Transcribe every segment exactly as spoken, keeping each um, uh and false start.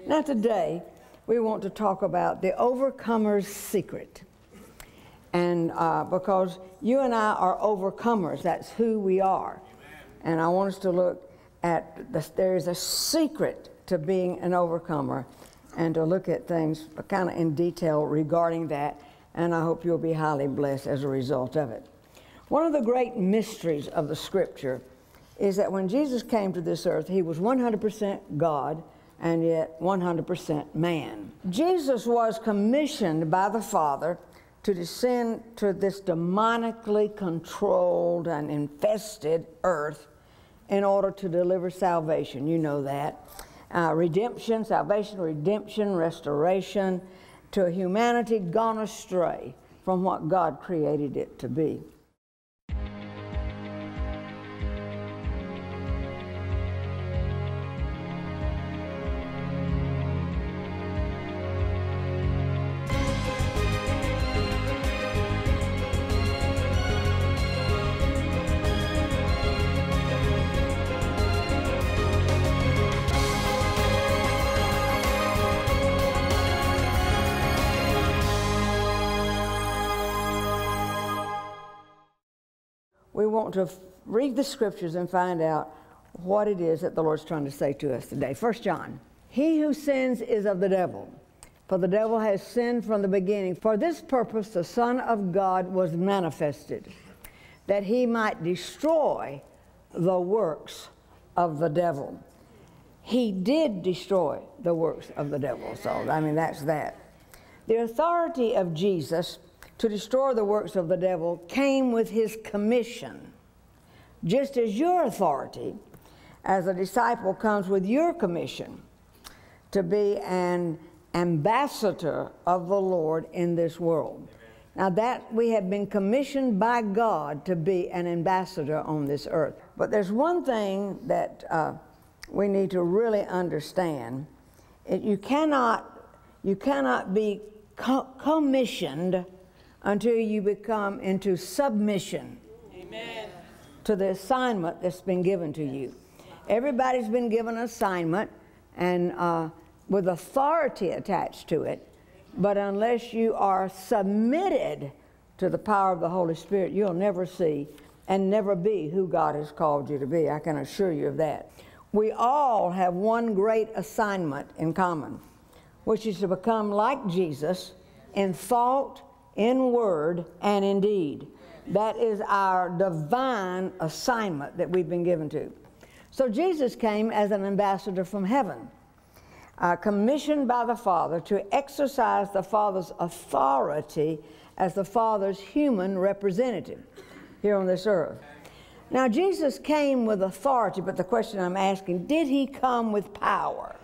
Now today, we want to talk about the overcomer's secret. And uh, because you and I are overcomers, that's who we are. And I want us to look at, the, there is a secret to being an overcomer, and to look at things kind of in detail regarding that, and I hope you'll be highly blessed as a result of it. One of the great mysteries of the Scripture is that when Jesus came to this earth, he was one hundred percent God and yet one hundred percent man. Jesus was commissioned by the Father to descend to this demonically controlled and infested earth in order to deliver salvation. You know that. Uh, redemption, salvation, redemption, restoration to a humanity gone astray from what God created it to be. We want to read the Scriptures and find out what it is that the Lord's trying to say to us today. First John, he who sins is of the devil, for the devil has sinned from the beginning. For this purpose the Son of God was manifested, that he might destroy the works of the devil. He did destroy the works of the devil, so I mean that's that. The authority of Jesus to destroy the works of the devil came with his commission, just as your authority as a disciple comes with your commission to be an ambassador of the Lord in this world. Now that we have been commissioned by God to be an ambassador on this earth. But there's one thing that uh, we need to really understand. It, you cannot, you cannot be co commissioned until you become into submission. Amen. To the assignment that's been given to you. Everybody's been given an assignment and uh, with authority attached to it, but unless you are submitted to the power of the Holy Spirit, you'll never see and never be who God has called you to be. I can assure you of that. We all have one great assignment in common, which is to become like Jesus in thought, in word, and in deed. That is our divine assignment that we've been given to. So Jesus came as an ambassador from heaven, uh, commissioned by the Father to exercise the Father's authority as the Father's human representative here on this earth. Now Jesus came with authority, but the question I'm asking, did he come with power?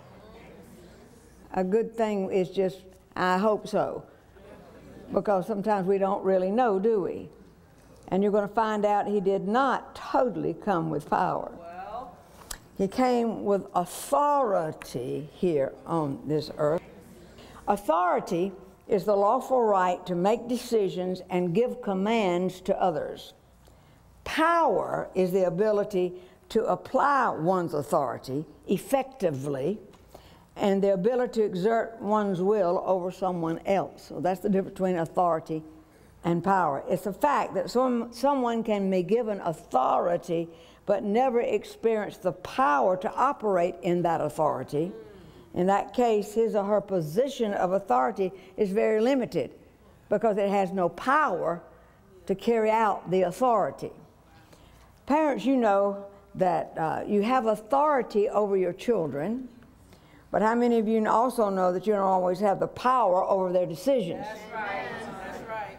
A good thing is just, I hope so. Because sometimes we don't really know, do we? And you're going to find out he did not totally come with power. Well, he came with authority here on this earth. Authority is the lawful right to make decisions and give commands to others. Power is the ability to apply one's authority effectively and the ability to exert one's will over someone else. So that's the difference between authority and power. It's the fact that some, someone can be given authority but never experience the power to operate in that authority. In that case, his or her position of authority is very limited because it has no power to carry out the authority. Parents, you know that uh, you have authority over your children, but how many of you also know that you don't always have the power over their decisions? That's right. That's right.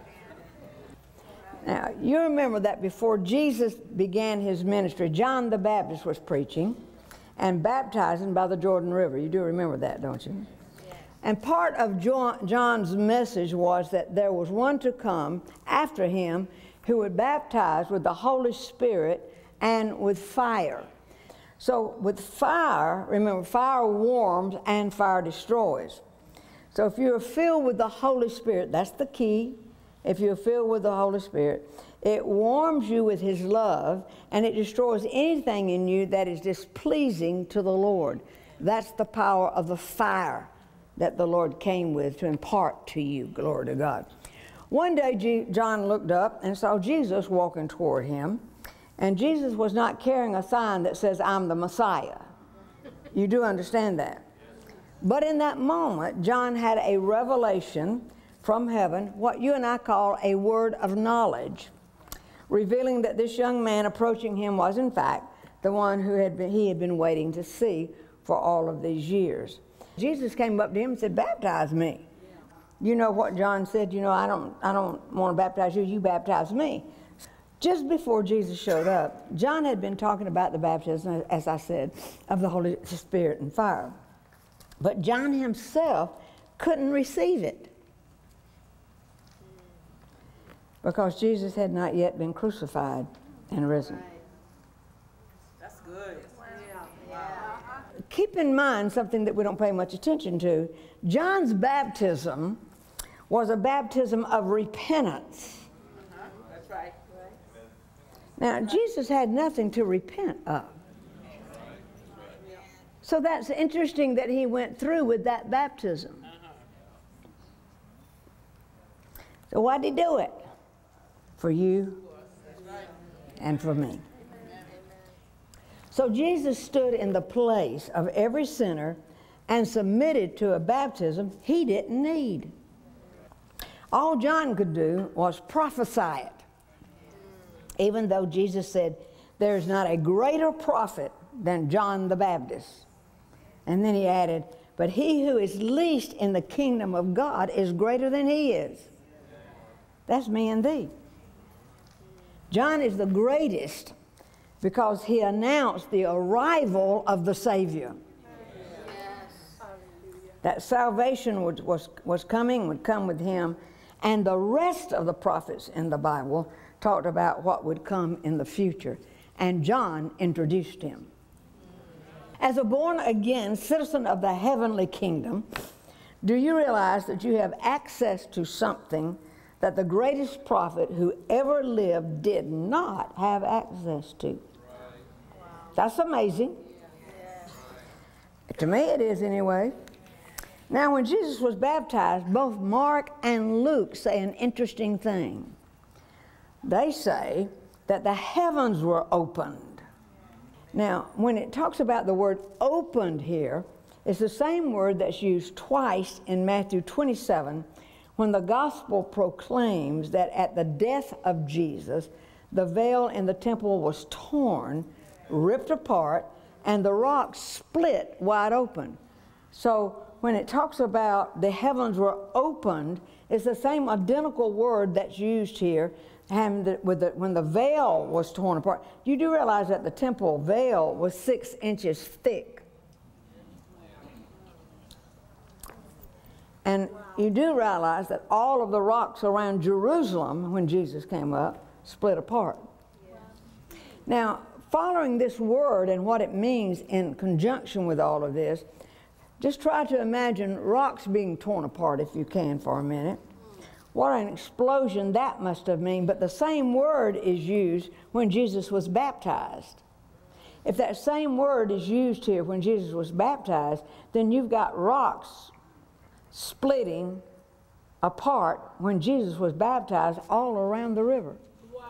Now, you remember that before Jesus began his ministry, John the Baptist was preaching and baptizing by the Jordan River. You do remember that, don't you? Yes. And part of John's message was that there was one to come after him who would baptize with the Holy Spirit and with fire. So with fire, remember, fire warms and fire destroys. So if you're filled with the Holy Spirit, that's the key. If you're filled with the Holy Spirit, it warms you with his love and it destroys anything in you that is displeasing to the Lord. That's the power of the fire that the Lord came with to impart to you. Glory to God. One day, G- John looked up and saw Jesus walking toward him. And Jesus was not carrying a sign that says, I'm the Messiah. You do understand that? But in that moment, John had a revelation from heaven, what you and I call a word of knowledge, revealing that this young man approaching him was, in fact, the one who had been, he had been waiting to see for all of these years. Jesus came up to him and said, baptize me. You know what John said? You know, I don't, I don't want to baptize you, you baptize me. Just before Jesus showed up, John had been talking about the baptism, as I said, of the Holy Spirit and fire. But John himself couldn't receive it because Jesus had not yet been crucified and risen. Right. That's good. Yeah. Yeah. Keep in mind something that we don't pay much attention to. John's baptism was a baptism of repentance. Uh-huh. That's right. Now, Jesus had nothing to repent of. So that's interesting that he went through with that baptism. So why did he do it? For you and for me. So Jesus stood in the place of every sinner and submitted to a baptism he didn't need. All John could do was prophesy it. Even though Jesus said, there's not a greater prophet than John the Baptist. And then he added, but he who is least in the kingdom of God is greater than he is. That's me and thee. John is the greatest because he announced the arrival of the Savior. Yes. That salvation was, was, was coming, would come with him. And the rest of the prophets in the Bible talked about what would come in the future. And John introduced him. As a born-again citizen of the heavenly kingdom, do you realize that you have access to something that the greatest prophet who ever lived did not have access to? Wow. That's amazing. Yeah. To me it is anyway. Now when Jesus was baptized, both Mark and Luke say an interesting thing. They say that the heavens were opened. Now, when it talks about the word opened here, it's the same word that's used twice in Matthew twenty-seven when the gospel proclaims that at the death of Jesus, the veil in the temple was torn, ripped apart, and the rock split wide open. So when it talks about the heavens were opened, it's the same identical word that's used here and the, with the, when the veil was torn apart. You do realize that the temple veil was six inches thick. And you do realize that all of the rocks around Jerusalem, when Jesus came up, split apart. Yeah. Now, following this word and what it means in conjunction with all of this, just try to imagine rocks being torn apart if you can for a minute. What an explosion that must have meant. But the same word is used when Jesus was baptized. If that same word is used here when Jesus was baptized, then you've got rocks splitting apart when Jesus was baptized all around the river. Wow.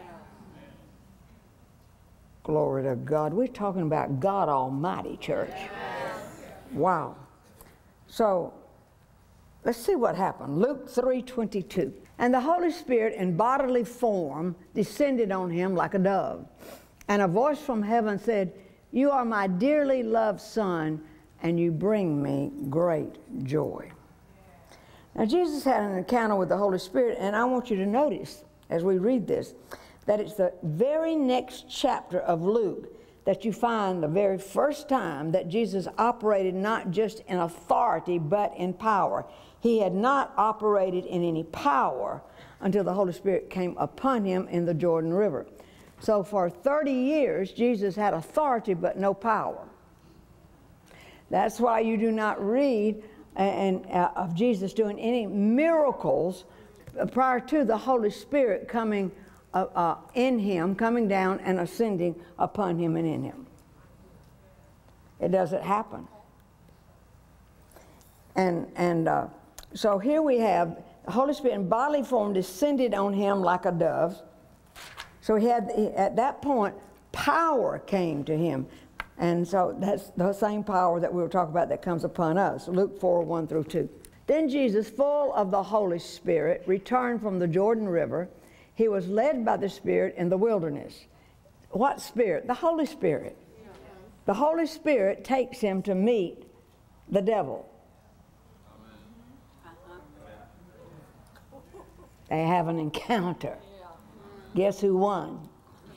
Glory to God. We're talking about God Almighty, church. Wow. So, let's see what happened. Luke three twenty-two. And the Holy Spirit in bodily form descended on him like a dove. And a voice from heaven said, you are my dearly loved Son, and you bring me great joy. Now, Jesus had an encounter with the Holy Spirit, and I want you to notice, as we read this, that it's the very next chapter of Luke that you find the very first time that Jesus operated not just in authority, but in power. He had not operated in any power until the Holy Spirit came upon him in the Jordan River. So for thirty years, Jesus had authority but no power. That's why you do not read and, uh, of Jesus doing any miracles prior to the Holy Spirit coming uh, uh, in him, coming down and ascending upon him and in him. It doesn't happen. And, and uh, so here we have the Holy Spirit in bodily form descended on him like a dove. So he had, he, at that point, power came to him. And so that's the same power that we were talking about that comes upon us. Luke four, one through two. Then Jesus, full of the Holy Spirit, returned from the Jordan River. He was led by the Spirit in the wilderness. What Spirit? The Holy Spirit. The Holy Spirit takes him to meet the devil. They have an encounter. Guess who won?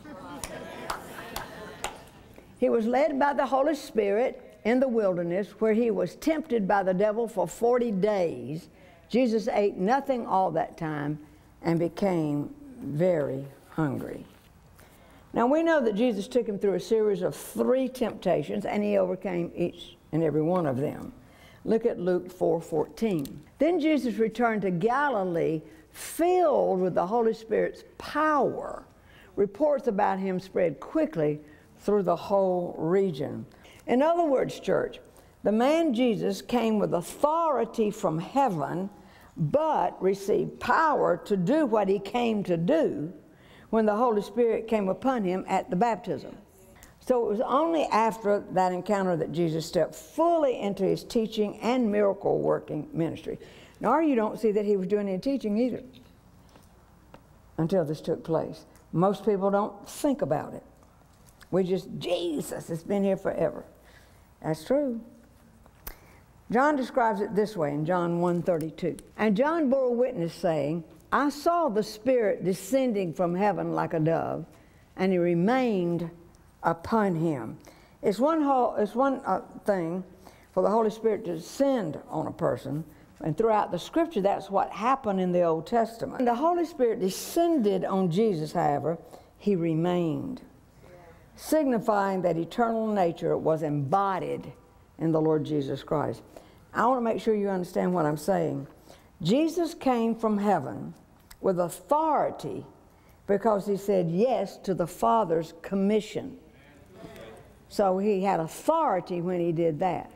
He was led by the Holy Spirit in the wilderness, where he was tempted by the devil for forty days. Jesus ate nothing all that time and became very hungry. Now we know that Jesus took him through a series of three temptations, and he overcame each and every one of them. Look at Luke four fourteen. Then Jesus returned to Galilee, filled with the Holy Spirit's power. Reports about him spread quickly through the whole region. In other words, church, the man Jesus came with authority from heaven, but received power to do what he came to do when the Holy Spirit came upon him at the baptism. So it was only after that encounter that Jesus stepped fully into his teaching and miracle working ministry. Nor you don't see that he was doing any teaching either until this took place. Most people don't think about it. We just, Jesus, it's been here forever. That's true. John describes it this way in John one thirty-two. And John bore witness, saying, I saw the Spirit descending from heaven like a dove, and he remained upon him. It's one, whole, it's one uh, thing for the Holy Spirit to descend on a person, and throughout the Scripture, that's what happened in the Old Testament. When the Holy Spirit descended on Jesus, however, he remained, signifying that eternal nature was embodied in the Lord Jesus Christ. I want to make sure you understand what I'm saying. Jesus came from heaven with authority because he said yes to the Father's commission. So he had authority when he did that.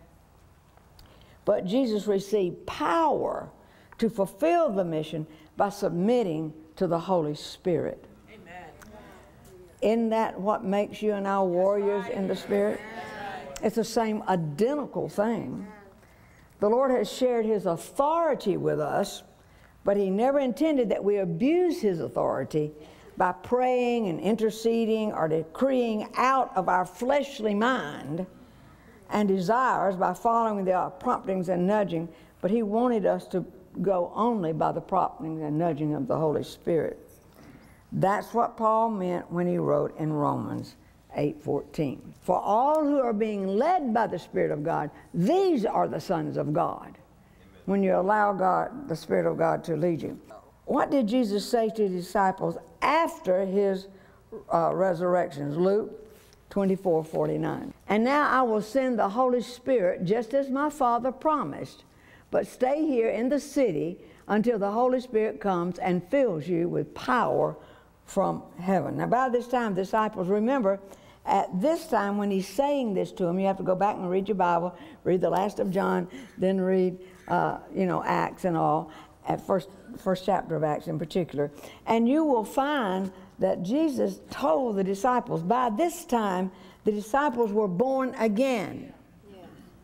But Jesus received power to fulfill the mission by submitting to the Holy Spirit. Amen. Isn't that what makes you and I warriors in the Spirit? It's the same identical thing. The Lord has shared his authority with us, but he never intended that we abuse his authority by praying and interceding or decreeing out of our fleshly mind and desires by following the promptings and nudging, but he wanted us to go only by the promptings and nudging of the Holy Spirit. That's what Paul meant when he wrote in Romans eight fourteen. For all who are being led by the Spirit of God, these are the sons of God. Amen. When you allow God, the Spirit of God, to lead you. What did Jesus say to his disciples after his uh, resurrections? Luke twenty-four forty-nine. And now I will send the Holy Spirit just as my Father promised, but stay here in the city until the Holy Spirit comes and fills you with power from heaven. Now by this time, disciples, remember, at this time when he's saying this to them, you have to go back and read your Bible, read the last of John, then read, uh, you know, Acts and all, at first, first chapter of Acts in particular. And you will find that Jesus told the disciples, by this time, the disciples were born again. Yeah.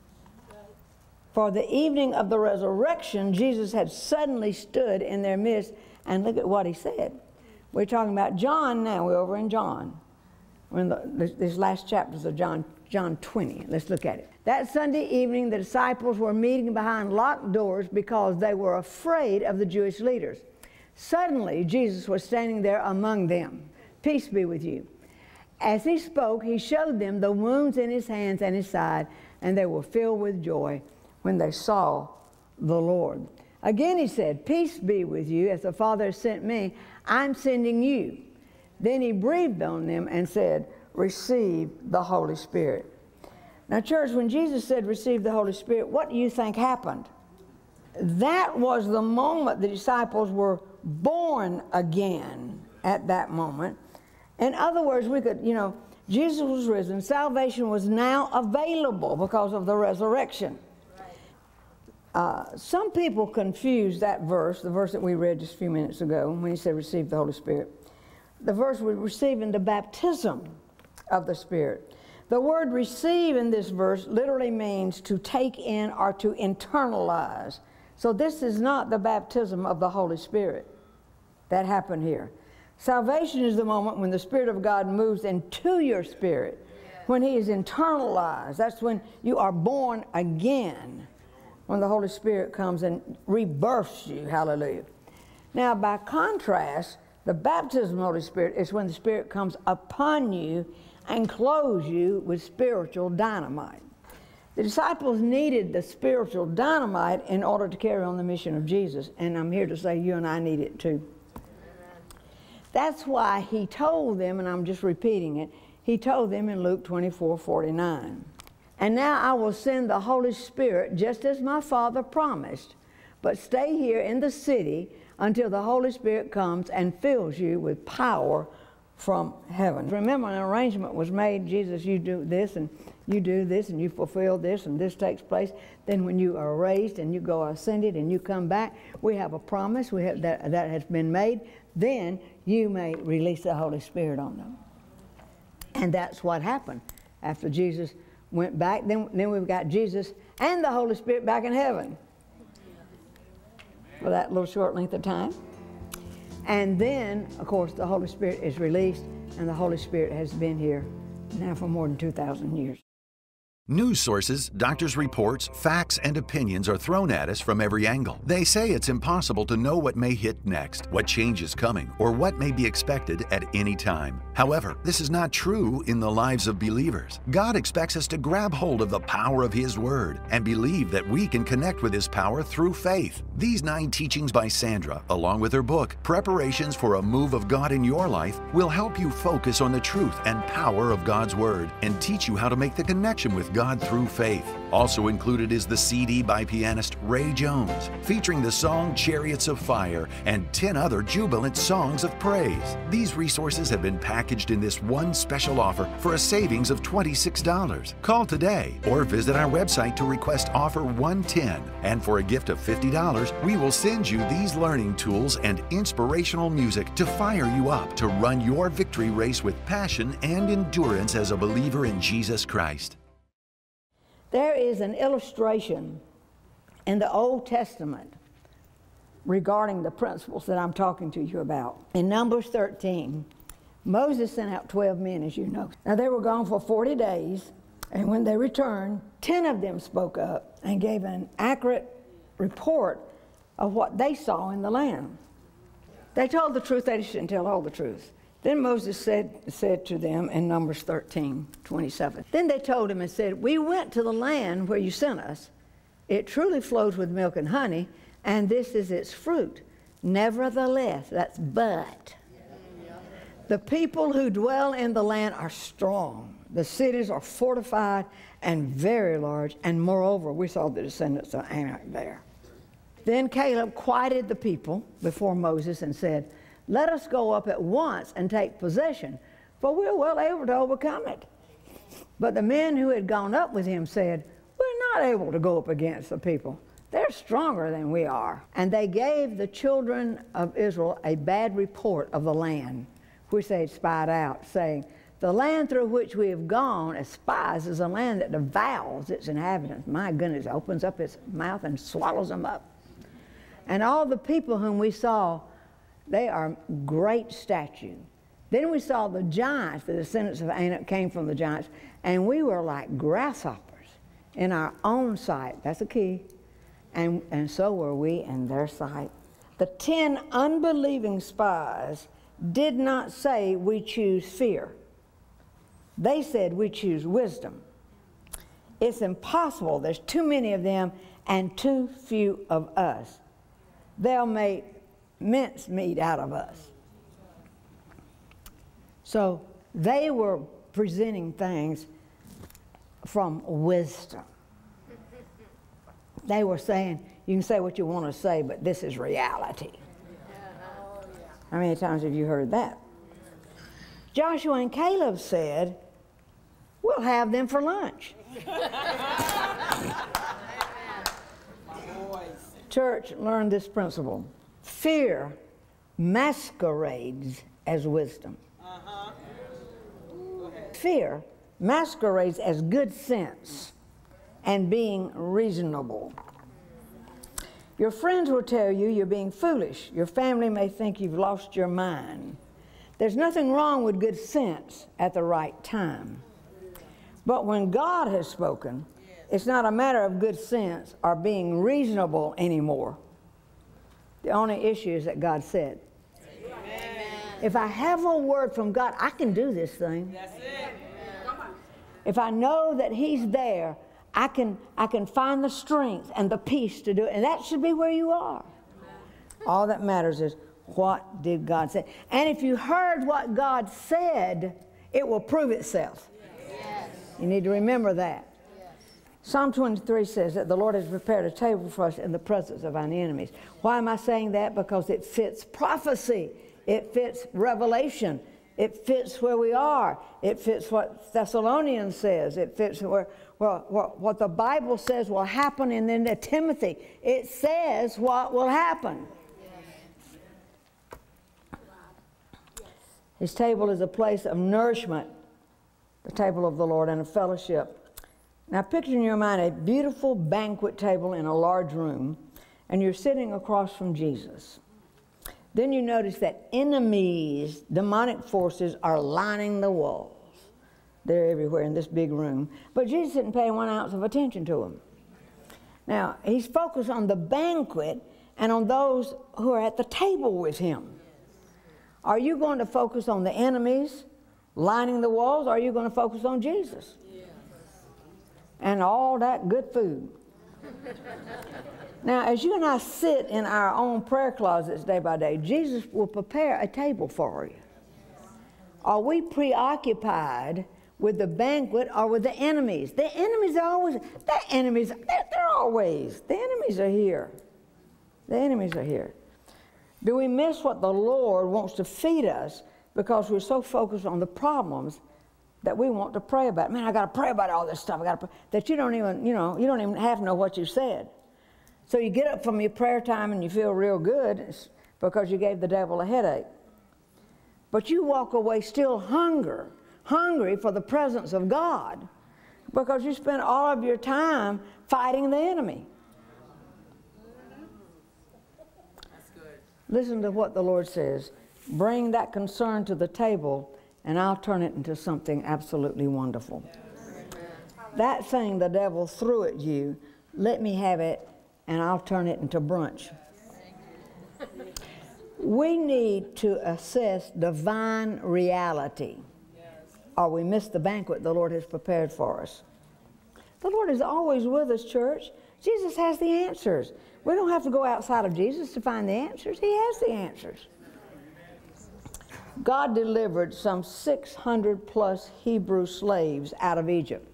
For the evening of the resurrection, Jesus had suddenly stood in their midst, and look at what he said. We're talking about John now. We're over in John. We're in the, these last chapters of John, John twenty. Let's look at it. That Sunday evening, the disciples were meeting behind locked doors because they were afraid of the Jewish leaders. Suddenly, Jesus was standing there among them. Peace be with you. As he spoke, he showed them the wounds in his hands and his side, and they were filled with joy when they saw the Lord. Again he said, peace be with you. As the Father has sent me, I'm sending you. Then he breathed on them and said, receive the Holy Spirit. Now, church, when Jesus said receive the Holy Spirit, what do you think happened? That was the moment the disciples were born again at that moment. In other words, we could, you know, Jesus was risen. Salvation was now available because of the resurrection. Uh, some people confuse that verse, the verse that we read just a few minutes ago, when he said receive the Holy Spirit. The verse we're receiving the baptism of the Spirit. The word receive in this verse literally means to take in or to internalize. So this is not the baptism of the Holy Spirit that happened here. Salvation is the moment when the Spirit of God moves into your spirit. When he is internalized, that's when you are born again. When the Holy Spirit comes and rebirths you, hallelujah. Now, by contrast, the baptism of the Holy Spirit is when the Spirit comes upon you and clothes you with spiritual dynamite. The disciples needed the spiritual dynamite in order to carry on the mission of Jesus, and I'm here to say you and I need it too. That's why he told them, and I'm just repeating it, he told them in Luke twenty-four forty-nine, and now I will send the Holy Spirit just as my Father promised, but stay here in the city until the Holy Spirit comes and fills you with power from heaven. Remember, an arrangement was made. Jesus, you do this, and you do this, and you fulfill this, and this takes place. Then when you are raised and you go ascended and you come back, we have a promise we have that, that has been made. Then you may release the Holy Spirit on them. And that's what happened. After Jesus went back, then, then we've got Jesus and the Holy Spirit back in heaven for that little short length of time. And then, of course, the Holy Spirit is released, and the Holy Spirit has been here now for more than two thousand years. News sources, doctors' reports, facts, and opinions are thrown at us from every angle. They say it's impossible to know what may hit next, what change is coming, or what may be expected at any time. However, this is not true in the lives of believers. God expects us to grab hold of the power of His Word and believe that we can connect with His power through faith. These nine teachings by Sandra, along with her book, Preparations for a Move of God in Your Life, will help you focus on the truth and power of God's Word and teach you how to make the connection with God through faith. Also included is the C D by pianist Ray Jones, featuring the song Chariots of Fire and ten other jubilant songs of praise. These resources have been packaged in this one special offer for a savings of twenty-six dollars. Call today or visit our website to request offer one ten. And for a gift of fifty dollars, we will send you these learning tools and inspirational music to fire you up to run your victory race with passion and endurance as a believer in Jesus Christ. There is an illustration in the Old Testament regarding the principles that I'm talking to you about. In Numbers thirteen, Moses sent out twelve men, as you know. Now, they were gone for forty days, and when they returned, ten of them spoke up and gave an accurate report of what they saw in the land. They told the truth, they shouldn't tell all the truth. Then Moses said, said to them in Numbers thirteen twenty-seven, then they told him and said, we went to the land where you sent us. It truly flows with milk and honey, and this is its fruit. Nevertheless, that's but. The people who dwell in the land are strong. The cities are fortified and very large, and moreover, we saw the descendants of Anak there. Then Caleb quieted the people before Moses and said, let us go up at once and take possession, for we're well able to overcome it. But the men who had gone up with him said, we're not able to go up against the people. They're stronger than we are. And they gave the children of Israel a bad report of the land, which they had spied out, saying, the land through which we have gone as spies is a land that devours its inhabitants. My goodness, it opens up its mouth and swallows them up. And all the people whom we saw, they are great stature. Then we saw the giants, the descendants of Anak came from the giants, and we were like grasshoppers in our own sight. That's a key. And, and so were we in their sight. The ten unbelieving spies did not say we choose fear. They said we choose wisdom. It's impossible. There's too many of them and too few of us. They'll make mincemeat out of us. So they were presenting things from wisdom. They were saying, you can say what you want to say, but this is reality. How many times have you heard that? Joshua and Caleb said, we'll have them for lunch. Church, learn this principle. Fear masquerades as wisdom. Uh-huh. Go ahead. Fear masquerades as good sense and being reasonable. Your friends will tell you you're being foolish. Your family may think you've lost your mind. There's nothing wrong with good sense at the right time. But when God has spoken, it's not a matter of good sense or being reasonable anymore. The only issue is that God said. Amen. If I have a word from God, I can do this thing. That's it. Come on. If I know that He's there, I can, I can find the strength and the peace to do it. And that should be where you are. All that matters is, what did God say? And if you heard what God said, it will prove itself. Yes. You need to remember that. Yes. Psalm twenty-three says that the Lord has prepared a table for us in the presence of our enemies. Why am I saying that? Because it fits prophecy. It fits revelation. It fits where we are. It fits what Thessalonians says. It fits where, well, what, what the Bible says will happen. And then to Timothy, it says what will happen. His table is a place of nourishment, the table of the Lord, and a fellowship. Now picture in your mind a beautiful banquet table in a large room, and you're sitting across from Jesus. Then you notice that enemies, demonic forces, are lining the walls. They're everywhere in this big room. But Jesus didn't pay one ounce of attention to them. Now, he's focused on the banquet and on those who are at the table with him. Are you going to focus on the enemies lining the walls, or are you going to focus on Jesus? Yes. And all that good food. Now, as you and I sit in our own prayer closets day by day, Jesus will prepare a table for you. Are we preoccupied with the banquet or with the enemies? The enemies are always, the enemies, they're, they're always, the enemies are here. The enemies are here. Do we miss what the Lord wants to feed us because we're so focused on the problems that we want to pray about? Man, I got to pray about all this stuff. I got to pray, that you don't even, you know, you don't even have to know what you said. So you get up from your prayer time and you feel real good because you gave the devil a headache. But you walk away still hunger, hungry for the presence of God because you spent all of your time fighting the enemy. Listen to what the Lord says. Bring that concern to the table, and I'll turn it into something absolutely wonderful. That thing the devil threw at you, let me have it, and I'll turn it into brunch. We need to assess divine reality, or we miss the banquet the Lord has prepared for us. The Lord is always with us, church. Jesus has the answers. We don't have to go outside of Jesus to find the answers. He has the answers. God delivered some six hundred plus Hebrew slaves out of Egypt.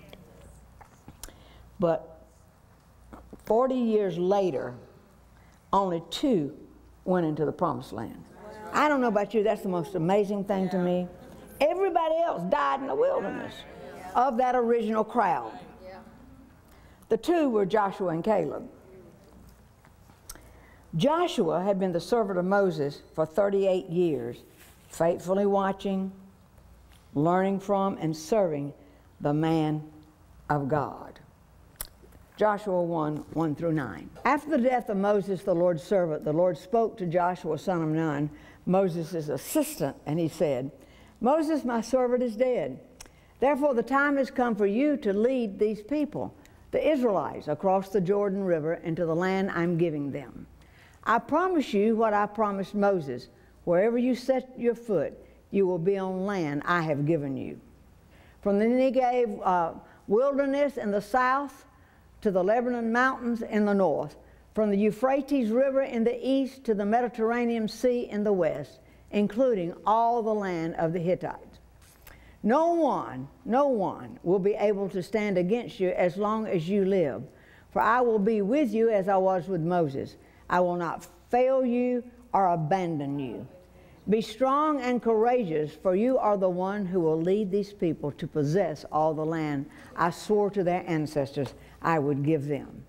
But forty years later, only two went into the promised land. I don't know about you, that's the most amazing thing to me. Everybody else died in the wilderness of that original crowd. The two were Joshua and Caleb. Joshua had been the servant of Moses for thirty-eight years, faithfully watching, learning from, and serving the man of God. Joshua one, one through nine. After the death of Moses, the Lord's servant, the Lord spoke to Joshua, son of Nun, Moses' assistant, and he said, Moses, my servant, is dead. Therefore, the time has come for you to lead these people, the Israelites, across the Jordan River into the land I'm giving them. I promise you what I promised Moses. Wherever you set your foot, you will be on land I have given you. From the Negev uh, wilderness in the south to the Lebanon mountains in the north, from the Euphrates River in the east to the Mediterranean Sea in the west, including all the land of the Hittites. No one, no one will be able to stand against you as long as you live, for I will be with you as I was with Moses. I will not fail you or abandon you. Be strong and courageous, for you are the one who will lead these people to possess all the land I swore to their ancestors I would give them.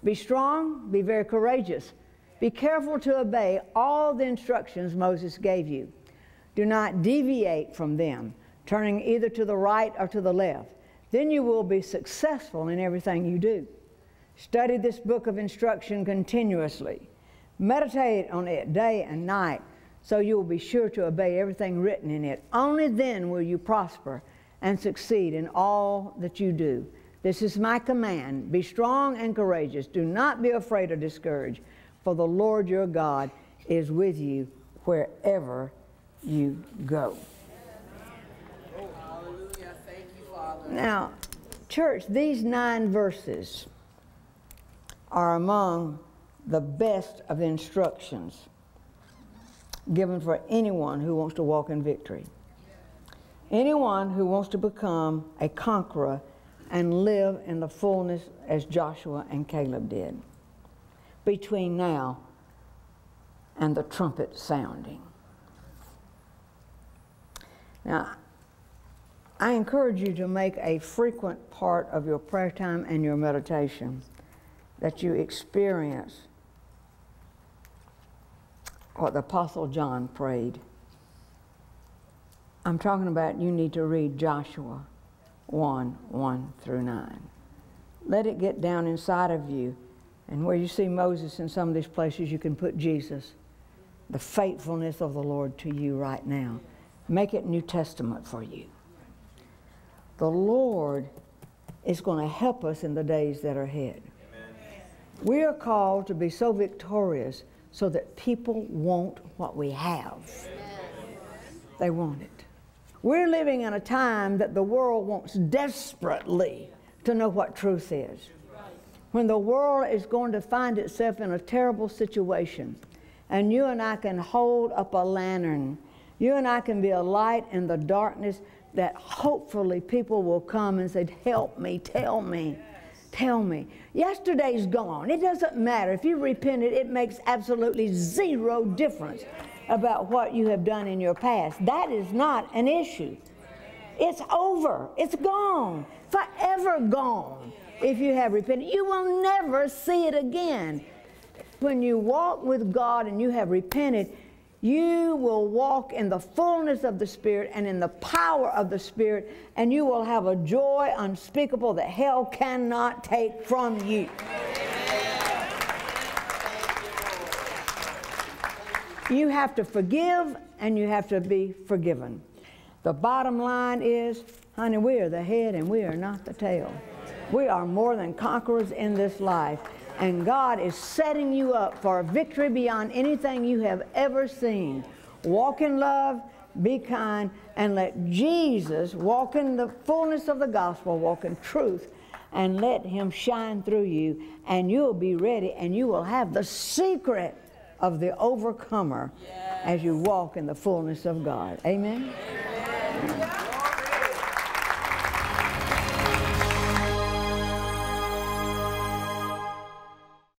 Be strong, be very courageous. Be careful to obey all the instructions Moses gave you. Do not deviate from them, turning either to the right or to the left. Then you will be successful in everything you do. Study this book of instruction continuously. Meditate on it day and night, so you will be sure to obey everything written in it. Only then will you prosper and succeed in all that you do. This is my command. Be strong and courageous. Do not be afraid or discouraged, for the Lord your God is with you wherever you go. Oh, hallelujah. Thank you, Father. Now, church, these nine verses are among the best of the instructions given for anyone who wants to walk in victory. Anyone who wants to become a conqueror and live in the fullness as Joshua and Caleb did between now and the trumpet sounding. Now, I encourage you to make a frequent part of your prayer time and your meditation that you experience what the Apostle John prayed. I'm talking about you need to read Joshua one, one through nine. Let it get down inside of you. And where you see Moses in some of these places, you can put Jesus, the faithfulness of the Lord to you right now. Make it New Testament for you. The Lord is going to help us in the days that are ahead. Amen. We are called to be so victorious so that people want what we have. Amen. They want it. We're living in a time that the world wants desperately to know what truth is. When the world is going to find itself in a terrible situation, and you and I can hold up a lantern, you and I can be a light in the darkness, that hopefully people will come and say, help me, tell me, tell me. Yesterday's gone. It doesn't matter. If you repented, it makes absolutely zero difference about what you have done in your past. That is not an issue. It's over. It's gone. Forever gone. If you have repented, you will never see it again. When you walk with God and you have repented, you will walk in the fullness of the Spirit and in the power of the Spirit, and you will have a joy unspeakable that hell cannot take from you. You have to forgive, and you have to be forgiven. The bottom line is, honey, we are the head and we are not the tail. We are more than conquerors in this life. And God is setting you up for a victory beyond anything you have ever seen. Walk in love, be kind, and let Jesus walk in the fullness of the gospel, walk in truth, and let Him shine through you, and you'll be ready, and you will have the secret of the overcomer as you walk in the fullness of God. Amen?